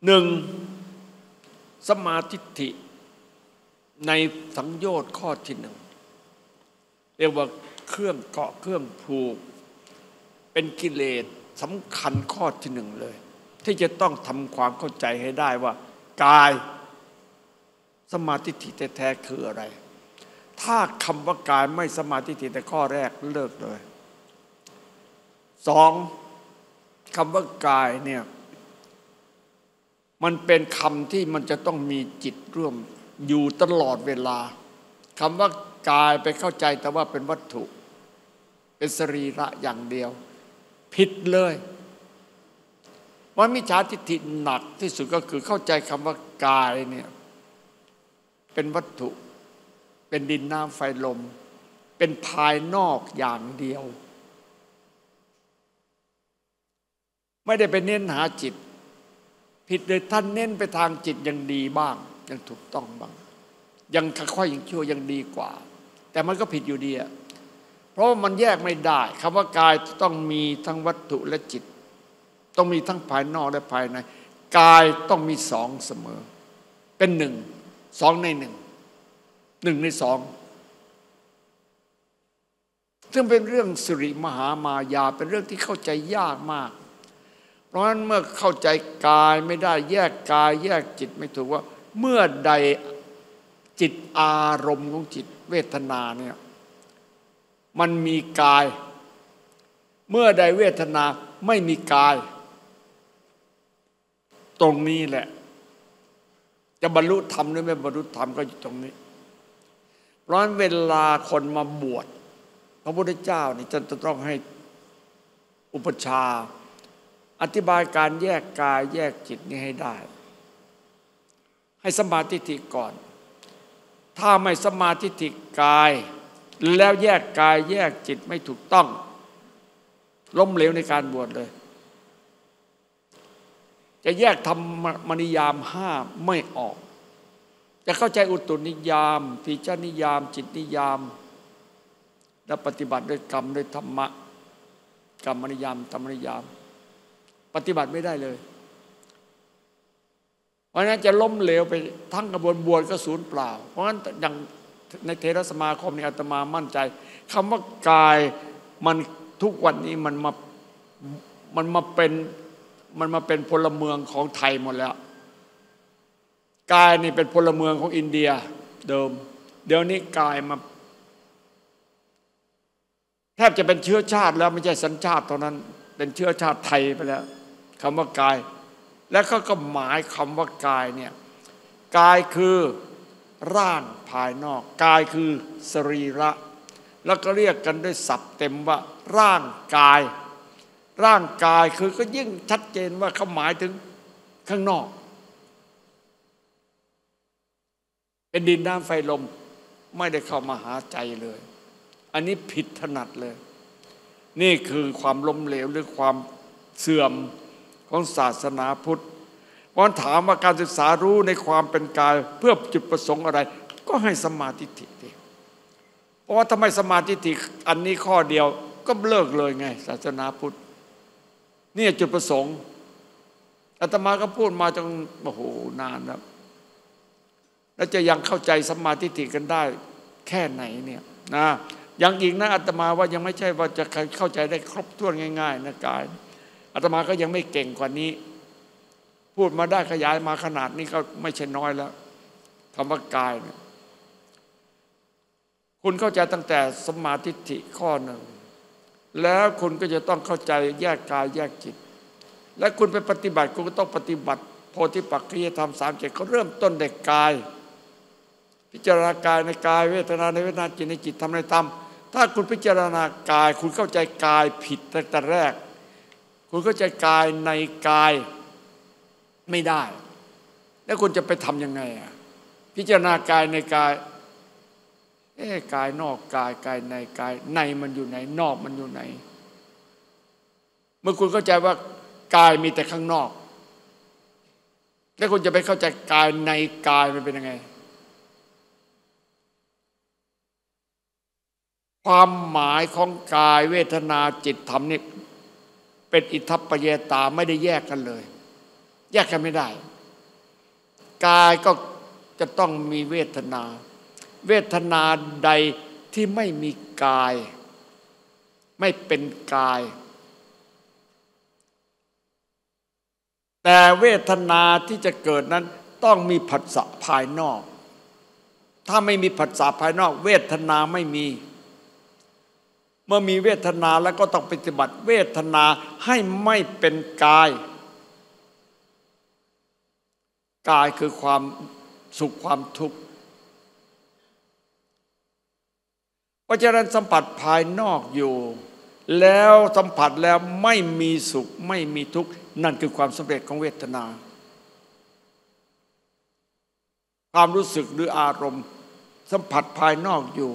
หนึ่งสัมมาทิฏฐิในสังโยชน์ข้อที่หนึ่งเรียกว่าเครื่องเกาะเครื่องผูกเป็นกิเลสสำคัญข้อที่หนึ่งเลยที่จะต้องทำความเข้าใจให้ได้ว่ากายสัมมาทิฏฐิแท้ๆคืออะไรถ้าคำว่ากายไม่สัมมาทิฏฐิแต่ข้อแรกเลิกเลยสองคำว่ากายเนี่ยมันเป็นคำที่มันจะต้องมีจิตร่วมอยู่ตลอดเวลาคำว่ากายไปเข้าใจแต่ว่าเป็นวัตถุเป็นสรีระอย่างเดียวผิดเลยว่ามิจฉาทิฏฐิหนักที่สุดก็คือเข้าใจคำว่ากายเนี่ยเป็นวัตถุเป็นดินน้ำไฟลมเป็นภายนอกอย่างเดียวไม่ได้ไปเน้นหาจิตผิดเลยท่านเน้นไปทางจิตยังดีบ้างยังถูกต้องบ้างยังค่อยๆยังชั่วยังดีกว่าแต่มันก็ผิดอยู่ดีอะเพราะมันแยกไม่ได้คำว่ากายต้องมีทั้งวัตถุและจิตต้องมีทั้งภายนอกและภายในกายต้องมีสองเสมอเป็นหนึ่งสองในหนึ่งหนึ่งในสองซึ่งเป็นเรื่องสิริมหามายาเป็นเรื่องที่เข้าใจยากมากเพราะฉะนั้นเมื่อเข้าใจกายไม่ได้แยกกายแยกจิตไม่ถูกว่าเมื่อใดจิตอารมณ์ของจิตเวทนาเนี่ยมันมีกายเมื่อใดเวทนาไม่มีกายตรงนี้แหละจะบรรลุธรรมหรือไม่บรรลุธรรมก็อยู่ตรงนี้เพราะฉะนั้นเวลาคนมาบวชพระพุทธเจ้านี่จะต้องให้อุปชาอธิบายการแยกกายแยกจิตนี้ให้ได้ให้สัมมาทิฏฐิก่อนถ้าไม่สัมมาทิฏฐิกายแล้วแยกกายแยกจิตไม่ถูกต้องล้มเหลวในการบวชเลยจะแยกธรรมนิยามห้าไม่ออกจะเข้าใจอุตุนิยามทีฆนิยามจิตนิยามและปฏิบัติด้วยกรรมด้วยธรรมะกรรมนิยามธรรมนิยามปฏิบัติไม่ได้เลยเพราะฉะนั้นจะล้มเหลวไปทั้งกระบวนบวชก็สูญเปล่าเพราะฉะนั้นอย่างในเทรสมาคมนี่อาตมามั่นใจคำว่ากายมันทุกวันนี้มันมาเป็นพลเมืองของไทยหมดแล้วกายนี่เป็นพลเมืองของอินเดียเดิมเดี๋ยวนี้กายมาแทบจะเป็นเชื้อชาติแล้วไม่ใช่สัญชาติเท่านั้นเป็นเชื้อชาติไทยไปแล้วคำว่ากายและเขาก็หมายคำว่ากายเนี่ยกายคือร่างภายนอกกายคือสรีระแล้วก็เรียกกันด้วยศัพท์เต็มว่าร่างกายร่างกายคือก็ยิ่งชัดเจนว่าเขาหมายถึงข้างนอกเป็นดินน้ำไฟลมไม่ได้เข้ามาหาใจเลยอันนี้ผิดถนัดเลยนี่คือความล้มเหลวหรือความเสื่อมของศาสนาพุทธเพราะถามว่าการศึกษารู้ในความเป็นกายเพื่อจุดประสงค์อะไรก็ให้สัมมาทิฏฐิดิเพราะว่าทำไมสัมมาทิฏฐิอันนี้ข้อเดียวก็เลิกเลยไงศาสนาพุทธนี่จุดประสงค์อาตมาก็พูดมาจนโอ้โหนานแล้วจะยังเข้าใจสัมมาทิฏฐิกันได้แค่ไหนเนี่ยนะยังอีกนะอาตมาว่ายังไม่ใช่ว่าจะเข้าใจได้ครบถ้วนง่ายๆนะกายอาตมาก็ยังไม่เก่งกว่านี้พูดมาได้ขยายมาขนาดนี้ก็ไม่ใช่น้อยแล้วคำว่ากายเนี่ยคุณเข้าใจตั้งแต่สัมมาทิฏฐิข้อหนึ่งแล้วคุณก็จะต้องเข้าใจแยกกายแยกจิตและคุณไปปฏิบัติคุณก็ต้องปฏิบัติโพธิปักขิยธรรม37เขาเริ่มต้นเด็กกายพิจารณากายในกายเวทนาในเวทนาจิตในจิตทำในธรรมถ้าคุณพิจารณากายคุณเข้าใจกายผิดตั้งแต่แรกคุณเข้าใจกายในกายไม่ได้แล้วคุณจะไปทำยังไงพิจารณากายในกายกายนอกกายกายในกายในมันอยู่ไหนนอกมันอยู่ไหนเมื่อคุณเข้าใจว่ากายมีแต่ข้างนอกแล้วคุณจะไปเข้าใจกายในกายมันเป็นยังไงความหมายของกายเวทนาจิตธรรมนี่เป็นอิทัปปเยตาไม่ได้แยกกันเลยแยกกันไม่ได้กายก็จะต้องมีเวทนาเวทนาใดที่ไม่มีกายไม่เป็นกายแต่เวทนาที่จะเกิดนั้นต้องมีผัสสะภายนอกถ้าไม่มีผัสสะภายนอกเวทนาไม่มีเมื่อมีเวทนาแล้วก็ต้องปฏิบัติเวทนาให้ไม่เป็นกายกายคือความสุขความทุกข์เพราะฉะนั้นสัมผัสภายนอกอยู่แล้วสัมผัสแล้วไม่มีสุขไม่มีทุกข์นั่นคือความสำเร็จของเวทนาความรู้สึกหรืออารมณ์สัมผัสภายนอกอยู่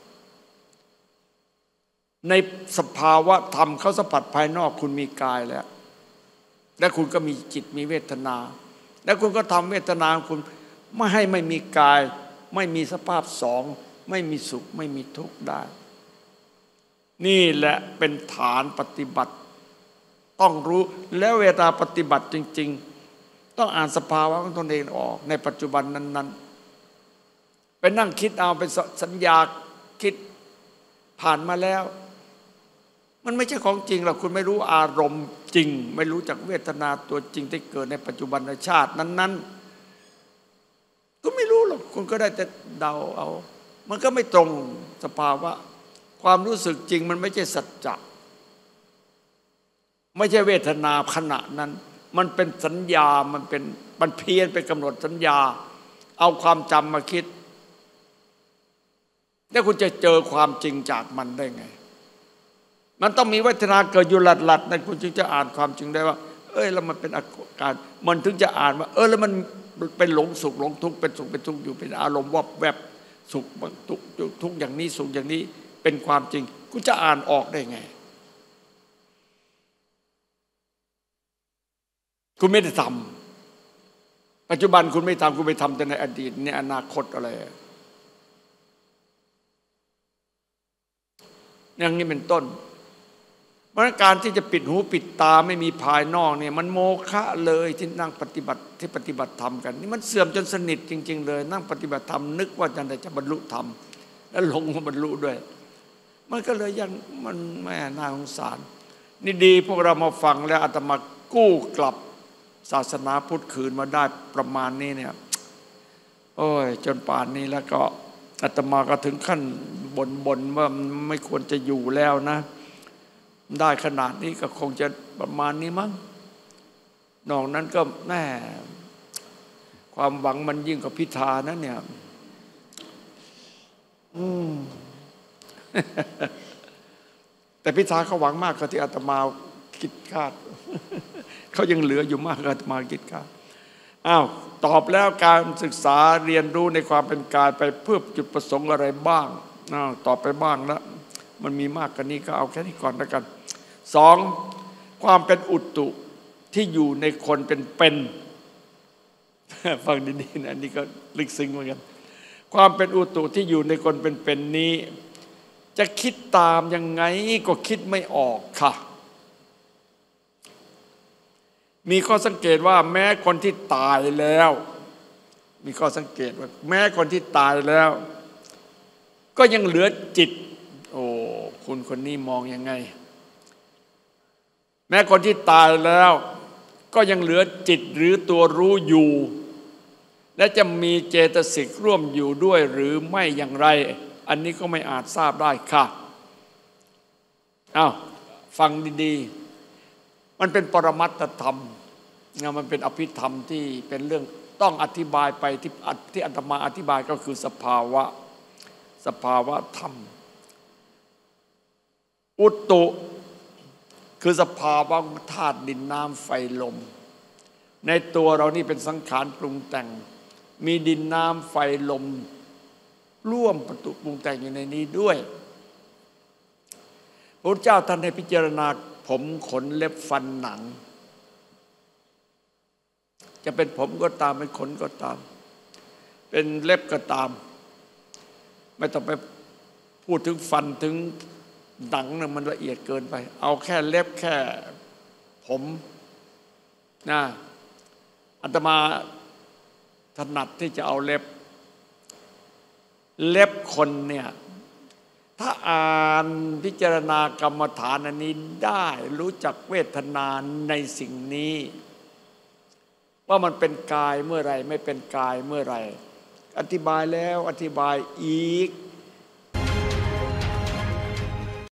ในสภาวะธรรมเขาสัมผัสภายนอกคุณมีกายแล้วและคุณก็มีจิตมีเวทนาแล้วคุณก็ทำเวทนาคุณไม่ให้ไม่มีกายไม่มีสภาพสองไม่มีสุขไม่มีทุกข์ได้นี่แหละเป็นฐานปฏิบัติต้องรู้แล้วเวลาปฏิบัติจริงๆต้องอ่านสภาวะของตนเองออกในปัจจุบันนั้นๆไปนั่งคิดเอาเป็นสัญญาคิดผ่านมาแล้วมันไม่ใช่ของจริงหรอกคุณไม่รู้อารมณ์จริงไม่รู้จักเวทนาตัวจริงที่เกิดในปัจจุบันชาตินั้นๆก็ไม่รู้หรอกคุณก็ได้แต่เดาเอามันก็ไม่ตรงสภาวะความรู้สึกจริงมันไม่ใช่สัจจะไม่ใช่เวทนาขณะนั้นมันเป็นสัญญามันเพี้ยนไปกำหนดสัญญาเอาความจำมาคิดแล้วคุณจะเจอความจริงจากมันได้ไงมันต้องมีเวทนาเกิดอยู่หลัดๆนั่นคุณจึงจะอ่านความจริงได้ว่าแล้วมันเป็นอาการมันถึงจะอ่านว่าแล้วมันเป็นหลงสุขหลงทุกข์เป็นสุขเป็นทุกข์อยู่เป็นอารมณ์วับแวบสุขทุกข์อย่างนี้สุขอย่างนี้เป็นความจริงคุณจะอ่านออกได้ไงคุณไม่ได้ทำปัจจุบันคุณไม่ทำคุณไปทำแต่ในอดีตในอนาคตอะไรอย่างนี้เป็นต้นเพราะการที่จะปิดหูปิดตาไม่มีภายนอกเนี่ยมันโมฆะเลยที่นั่งปฏิบัติธรรมกันนี่มันเสื่อมจนสนิทจริงๆเลยนั่งปฏิบัติธรรมนึกว่าจะบรรลุธรรมแล้วหลงว่าบรรลุด้วยมันก็เลยยังมันแม่น่าสงสารนี่ดีพวกเรามาฟังแล้วอาตมากู้กลับศาสนาพุทธคืนมาได้ประมาณนี้เนี่ยจนป่านนี้แล้วก็อาตมาก็ถึงขั้นบ่นว่าไม่ควรจะอยู่แล้วนะได้ขนาดนี้ก็คงจะประมาณนี้มั้งนอกนั้นก็แม่ความหวังมันยิ่งกว่าพิธานะเนี่ยแต่พิธาเขาหวังมากกว่าที่อาตมาคิดคาดเขายังเหลืออยู่มากกว่าอาตมาคิดคาดตอบแล้วการศึกษาเรียนรู้ในความเป็นกายไปเพื่อจุดประสงค์อะไรบ้างตอบไปบ้างแล้วมันมีมากกว่านี้ก็เอาแค่นี้ก่อนแล้วกัน2ความเป็นอุตุที่อยู่ในคนเป็นฟังดีๆนะอันนี้ก็ลึกซึ้งเหมือนกันความเป็นอุตุที่อยู่ในคนเป็นนี้จะคิดตามยังไงก็คิดไม่ออกค่ะมีข้อสังเกตว่าแม้คนที่ตายแล้วมีข้อสังเกตว่าแม้คนที่ตายแล้วก็ยังเหลือจิตคุณคนนี้มองยังไงแม้คนที่ตายแล้วก็ยังเหลือจิตหรือตัวรู้อยู่และจะมีเจตสิกร่วมอยู่ด้วยหรือไม่อย่างไรอันนี้ก็ไม่อาจทราบได้ค่ะฟังดีๆมันเป็นปรมัตถธรรมมันเป็นอภิธรรมที่เป็นเรื่องต้องอธิบายไปที่อาตมาอธิบายก็คือสภาวะธรรมอุตุคือสภาวะธาตุดินน้ำไฟลมในตัวเรานี่เป็นสังขารปรุงแต่งมีดินน้ำไฟลมร่วมประตุปรุงแต่งอยู่ในนี้ด้วยพระพุทธเจ้าท่านให้พิจารณาผมขนเล็บฟันหนังจะเป็นผมก็ตามเป็นขนก็ตามเป็นเล็บก็ตามไม่ต้องไปพูดถึงฟันถึงหนังนะมันละเอียดเกินไปเอาแค่เล็บแค่ผมอาตมาถนัดที่จะเอาเล็บคนเนี่ยถ้าอ่านพิจารณากรรมฐานอันนี้ได้รู้จักเวทนาในสิ่งนี้ว่ามันเป็นกายเมื่อไรไม่เป็นกายเมื่อไรอธิบายแล้วอธิบายอีก